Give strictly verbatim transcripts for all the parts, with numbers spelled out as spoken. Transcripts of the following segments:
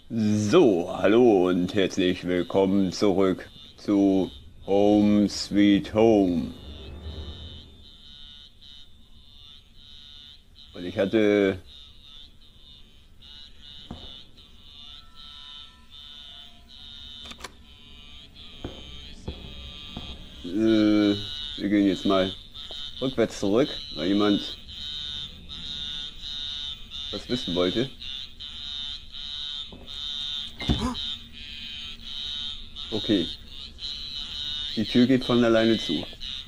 So, hallo und herzlich willkommen zurück zu Home Sweet Home. Und ich hatte äh, wir gehen jetzt mal rückwärts zurück, weil jemand was wissen wollte. Okay, die Tür geht von alleine zu.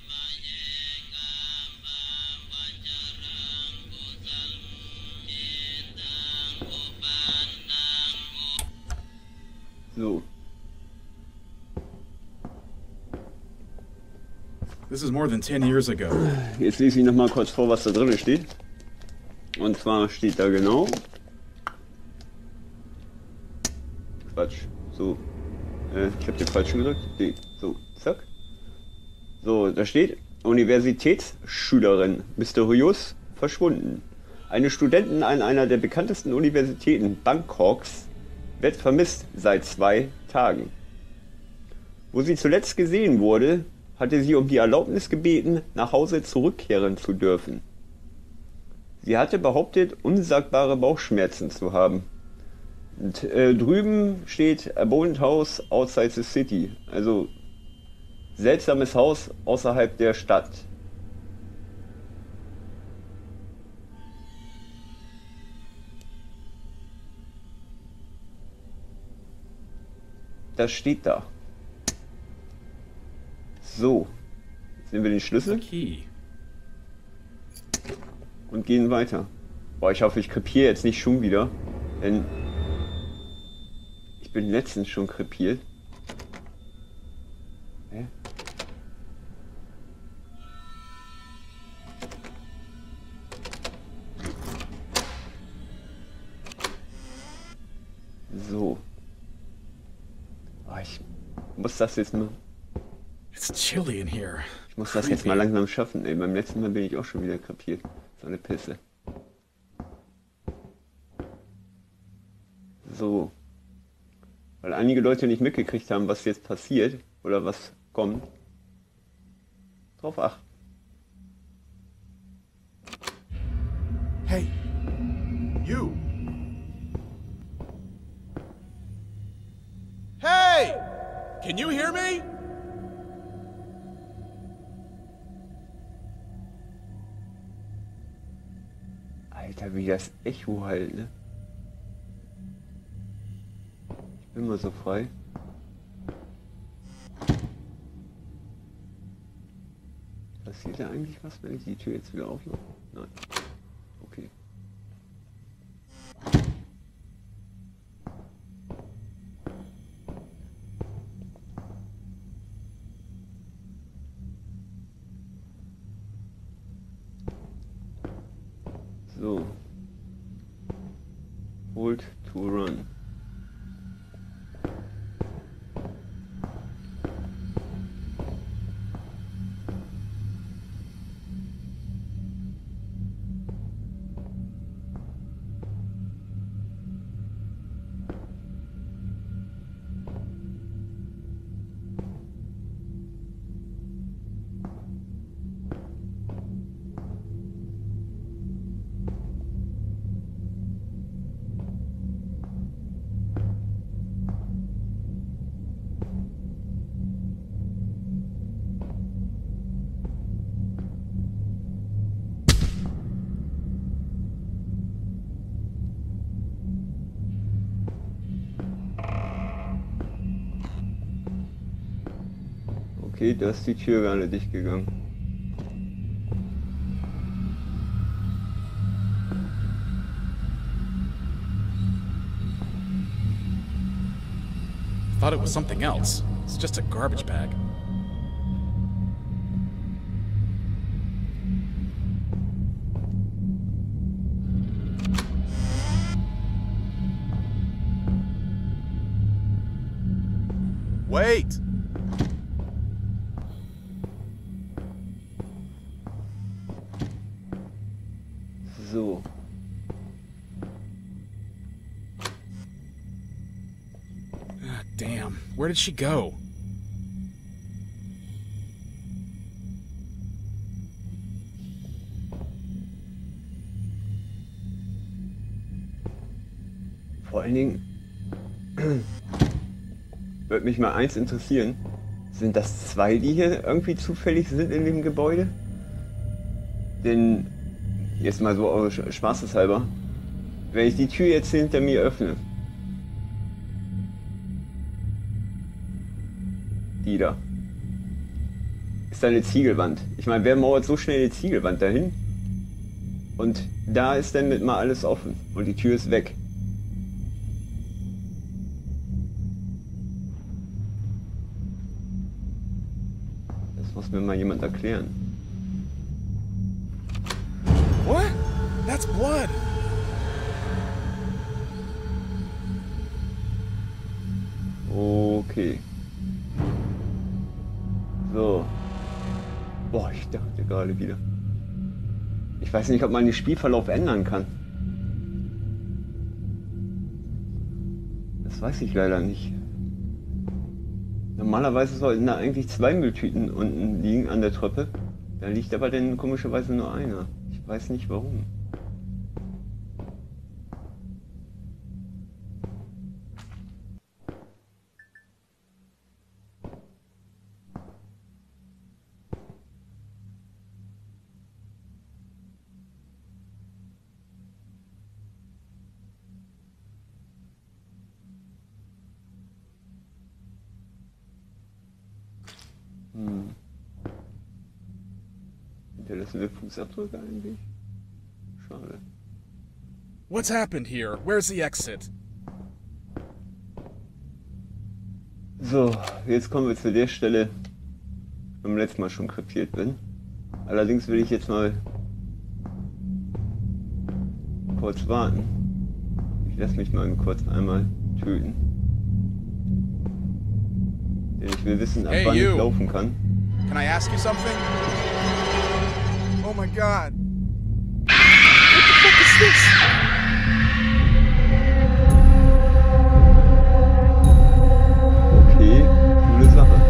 So, This is more than ten years ago. jetzt lese ich noch mal kurz vor, was da drin steht. Und zwar steht da genau... Quatsch, so. Äh, ich habe den falschen gedrückt. D. So, zack. So, da steht, Universitätsschülerin, mysteriös verschwunden. Eine Studentin an einer der bekanntesten Universitäten Bangkoks wird vermisst seit zwei Tagen. Wo sie zuletzt gesehen wurde, hatte sie um die Erlaubnis gebeten, nach Hause zurückkehren zu dürfen. Sie hatte behauptet, unsagbare Bauchschmerzen zu haben. Und äh, drüben steht Abandoned House outside the city, also seltsames Haus außerhalb der Stadt. Das steht da. So, jetzt nehmen wir den Schlüssel Key. und gehen weiter. Boah, ich hoffe, ich krepiere jetzt nicht schon wieder, denn ich bin letztens schon krepiert. Hä? So. Oh, ich muss das jetzt mal. It's chilly in here. Ich muss das jetzt mal langsam schaffen, ey. Beim letzten Mal bin ich auch schon wieder krepiert. So eine Pisse. So. Weil einige Leute nicht mitgekriegt haben, was jetzt passiert oder was kommt. Drauf achten. Hey, you. Hey! Can you hear me? Alter, wie das Echo halt, ne? Ich bin mal so frei. Passiert da eigentlich was, wenn ich die Tür jetzt wieder aufmache? Nein. Okay. So. Hold to run. Okay, da ist die Tür gerade dicht gegangen. Thought it was something else. It's just a garbage bag. Wait! So. Damn, where did she go? Vor allen Dingen würde mich mal eins interessieren. Sind das zwei, die hier irgendwie zufällig sind in dem Gebäude? Denn, jetzt mal so aus spaßeshalber, wenn ich die Tür jetzt hinter mir öffne. Die da. Ist da eine Ziegelwand. Ich meine, wer mauert so schnell eine Ziegelwand dahin? Und da ist dann mit mal alles offen. Und die Tür ist weg. Das muss mir mal jemand erklären. What? That's blood. Okay. So. Boah, ich dachte gerade wieder. Ich weiß nicht, ob man den Spielverlauf ändern kann. Das weiß ich leider nicht. Normalerweise sollten da eigentlich zwei Mülltüten unten liegen an der Treppe. Da liegt aber dann komischerweise nur einer. Ich weiß nicht warum. Hm. Hinterlassene Fußabdrücke eigentlich? Schade. What's happened here? Where's the exit? So, jetzt kommen wir zu der Stelle, wo ich beim letzten Mal schon krepiert bin. Allerdings will ich jetzt mal kurz warten. Ich lasse mich mal kurz einmal töten. Denn ich will wissen, ab Hey, wann you. ich laufen kann. Can I ask you something? Oh my god. What the fuck is this? Okay, coole Sache.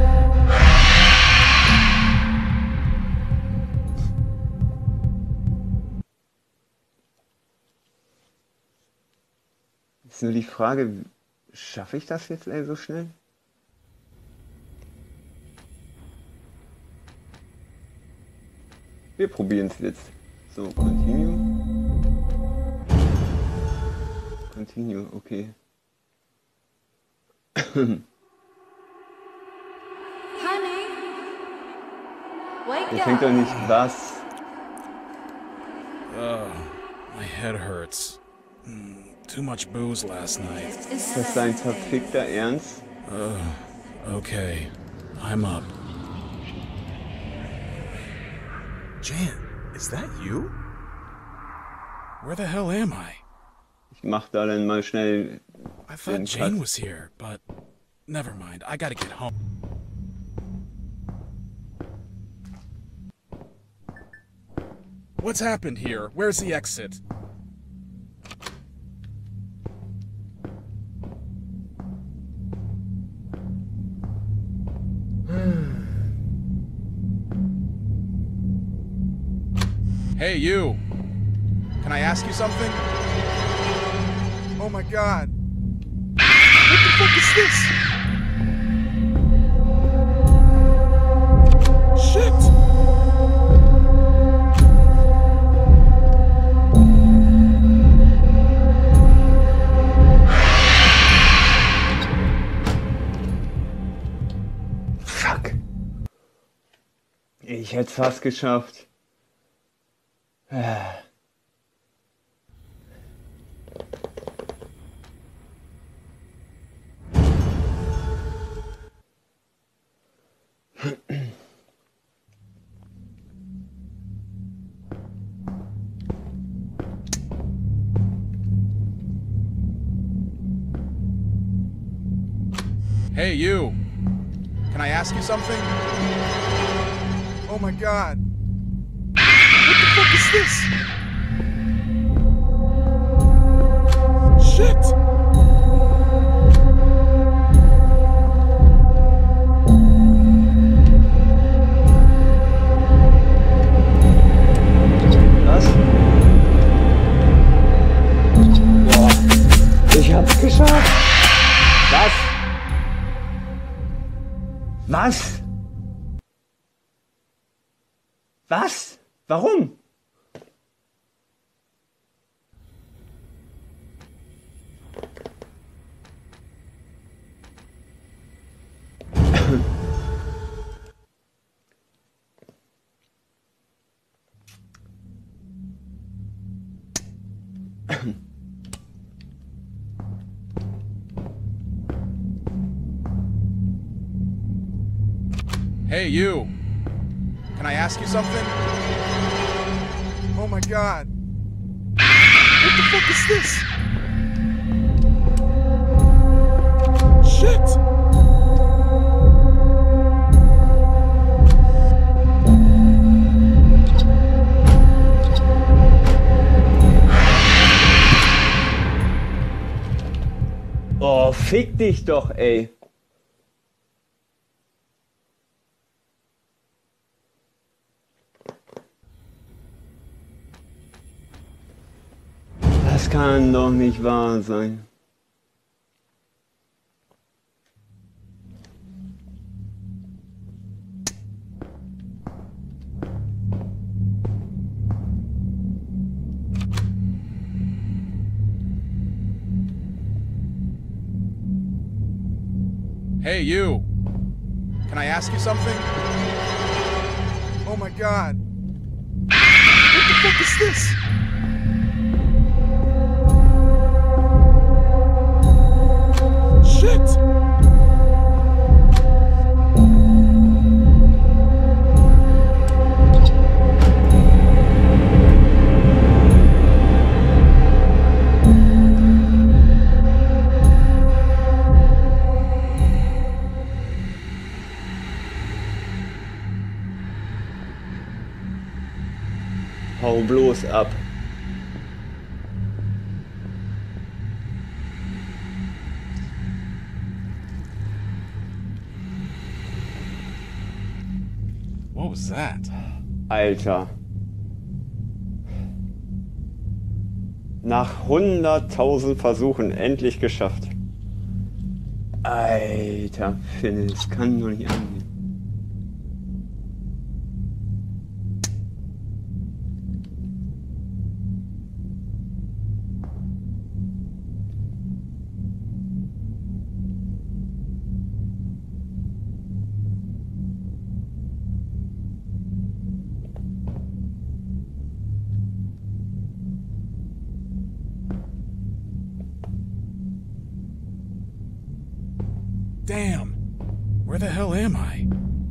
Ist nur die Frage, schaffe ich das jetzt ey, so schnell? Wir probieren es jetzt. So, continue. Continue, okay. Honey, wake Ich denke doch nicht, was? Oh, my head hurts. Mm, too much booze last night. Ist das dein verfickter Ernst? Uh, okay, I'm up. Jan, is that you? Where the hell am I? Ich mach da dann mal schnell I thought den Jane Cut. was here, but never mind. I gotta get home. What's happened here? Where's the exit? Hey, you! Can I ask you something? Oh my god! What the fuck is this? Shit! Fuck. Ich hätte es fast geschafft. Ah. Hey, you! Can I ask you something? Oh my god! What the fuck is this? Shit! Ich hab's geschafft. Was? Was? Was? Warum? Hey, you. Can I ask you something? Oh my god. What the fuck is this? Shit! Oh, fick dich doch, ey. Das kann doch nicht wahr sein. Hey, you. Can I ask you something? Oh my god. What the fuck is this? Shit! Hau bloß ab. What was that? Alter. Nach hunderttausend Versuchen endlich geschafft. Alter, Finne, das kann doch nicht angehen. Damn. Where the hell am I?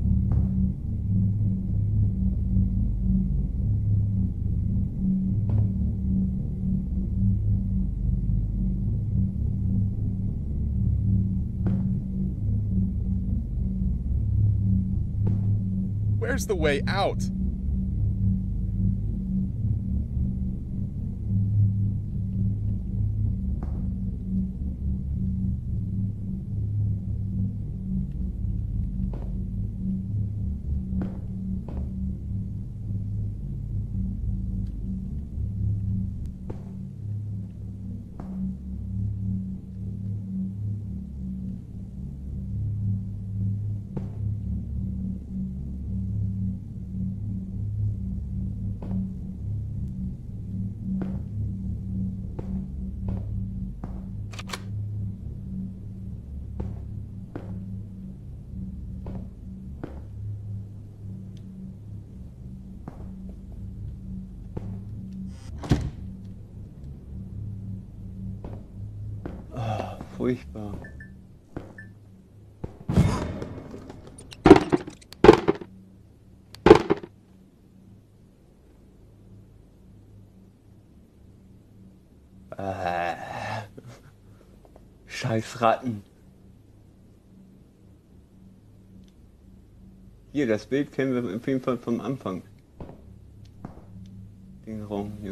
Where's the way out? Furchtbar. Äh. Scheiß Ratten. Hier, das Bild kennen wir auf jeden Fall vom Anfang. Den Raum hier.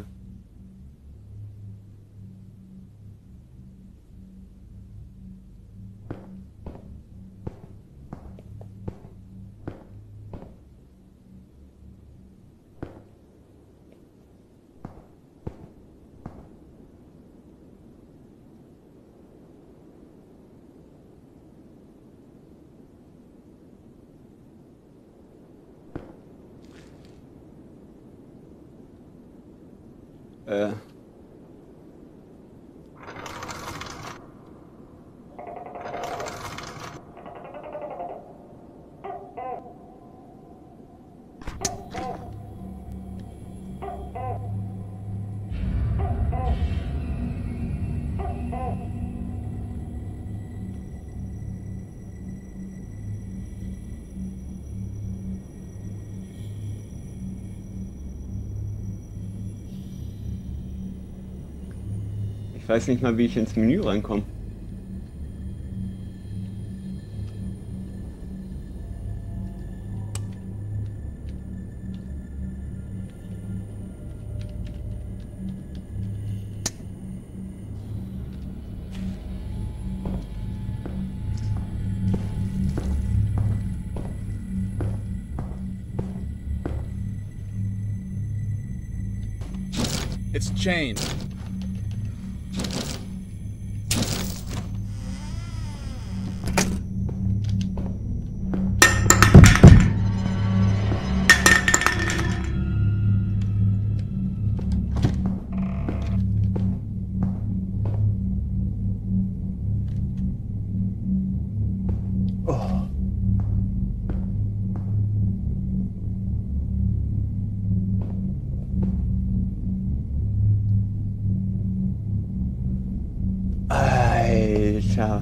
Äh. Ich weiß nicht mal, wie ich ins Menü reinkomme. It's chained. Alter.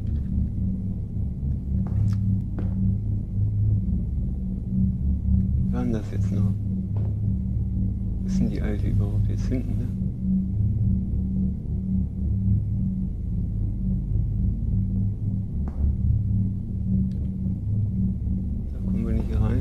Wie war denn das jetzt noch? Wo ist denn die Alte überhaupt jetzt hinten, ne? Da kommen wir nicht rein.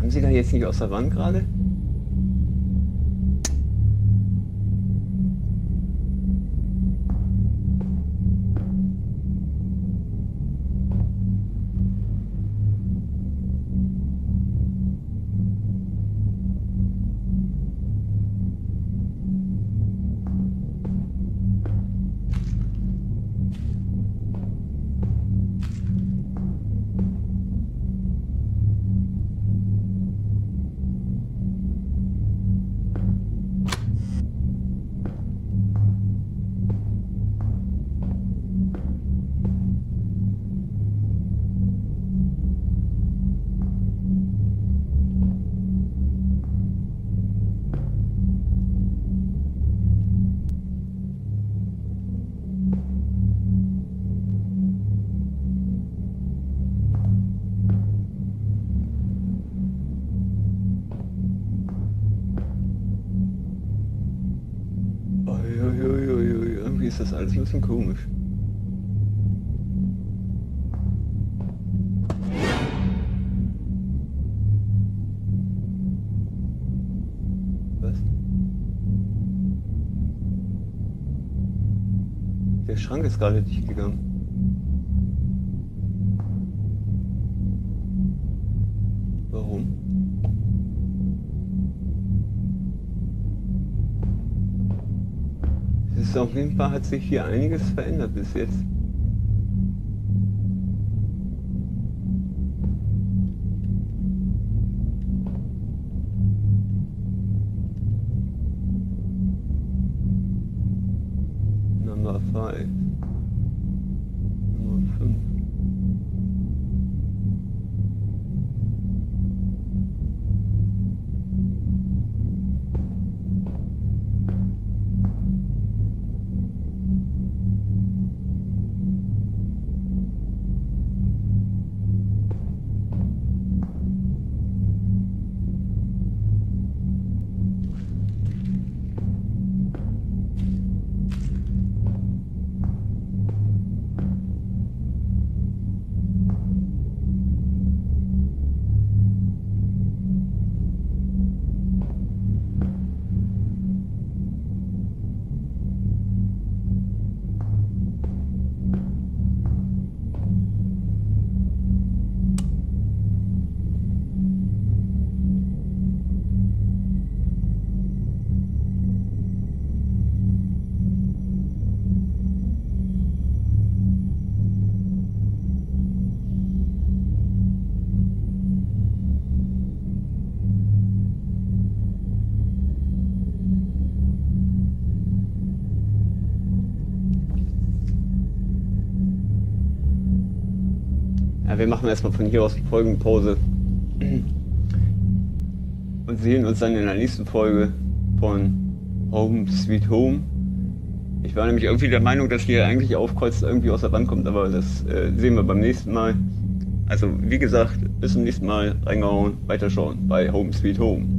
Haben Sie da jetzt nicht aus der Wand gerade? Ist das alles ein bisschen komisch. Was? Der Schrank ist gerade dicht gegangen. Warum? Es ist auf jeden Fall, hat sich hier einiges verändert bis jetzt. Number five. Nummer fünf. Ja, wir machen erstmal von hier aus die Folgenpause und sehen uns dann in der nächsten Folge von Home Sweet Home. Ich war nämlich irgendwie der Meinung, dass hier eigentlich aufkreuzt irgendwie aus der Wand kommt, aber das äh, sehen wir beim nächsten Mal. Also wie gesagt, bis zum nächsten Mal, reingehauen, weiterschauen bei Home Sweet Home.